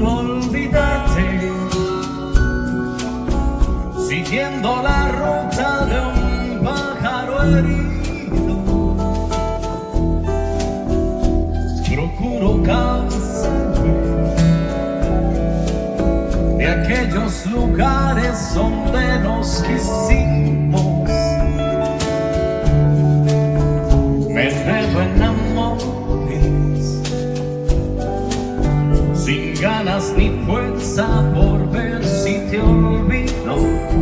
Procuro olvidarte, siguiendo la ruta de un pájaro herido. Procuro cansarme de aquellos lugares donde nos quisimos. Me enredo en amores sin ganas ni fuerza por ver si te olvido.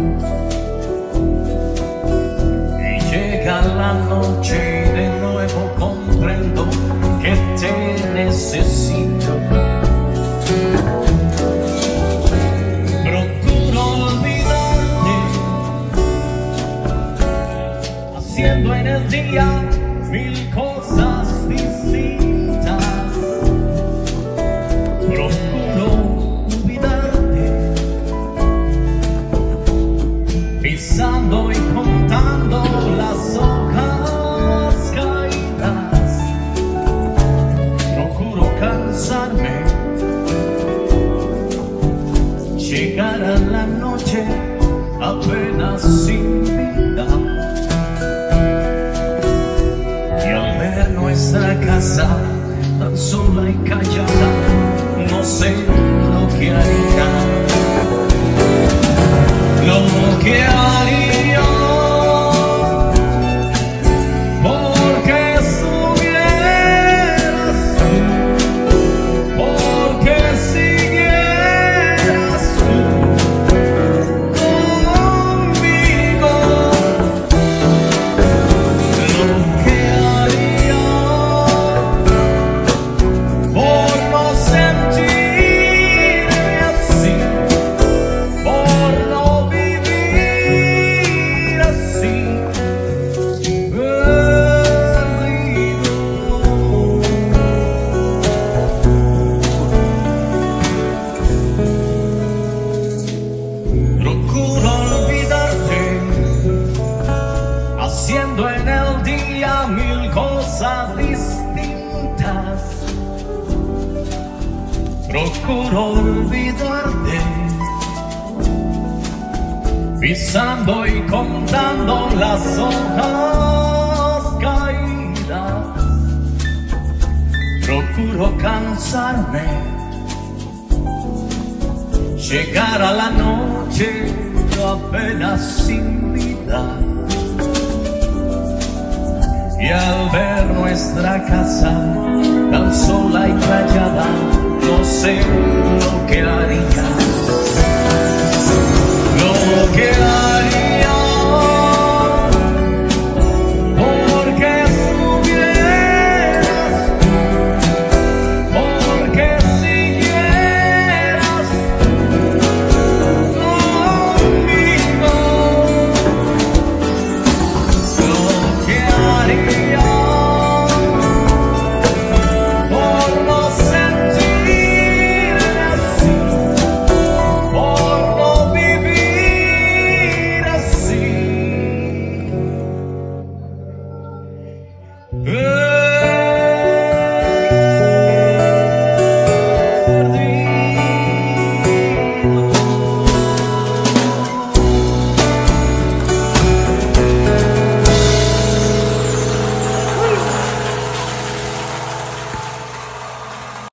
Y llega la noche y de nuevo comprendo que te necesito. Procuro olvidarte, haciendo en el día mil cosas distintas. Procuro olvidarte, pisando y contando las hojas caídas. Procuro cansarme, llegar a la noche apenas sin vida. Nuestra casa tan sola y callada, no sé lo que haría, lo que haría, porque estuvieras tú, porque siguieras tú conmigo. Lo que haciendo en el día mil cosas distintas. Procuro olvidarte, pisando y contando las hojas caídas. Procuro cansarme, llegar a la noche apenas sin vida. Y al ver nuestra casa tan sola y callada, no sé lo que haría, lo que haría.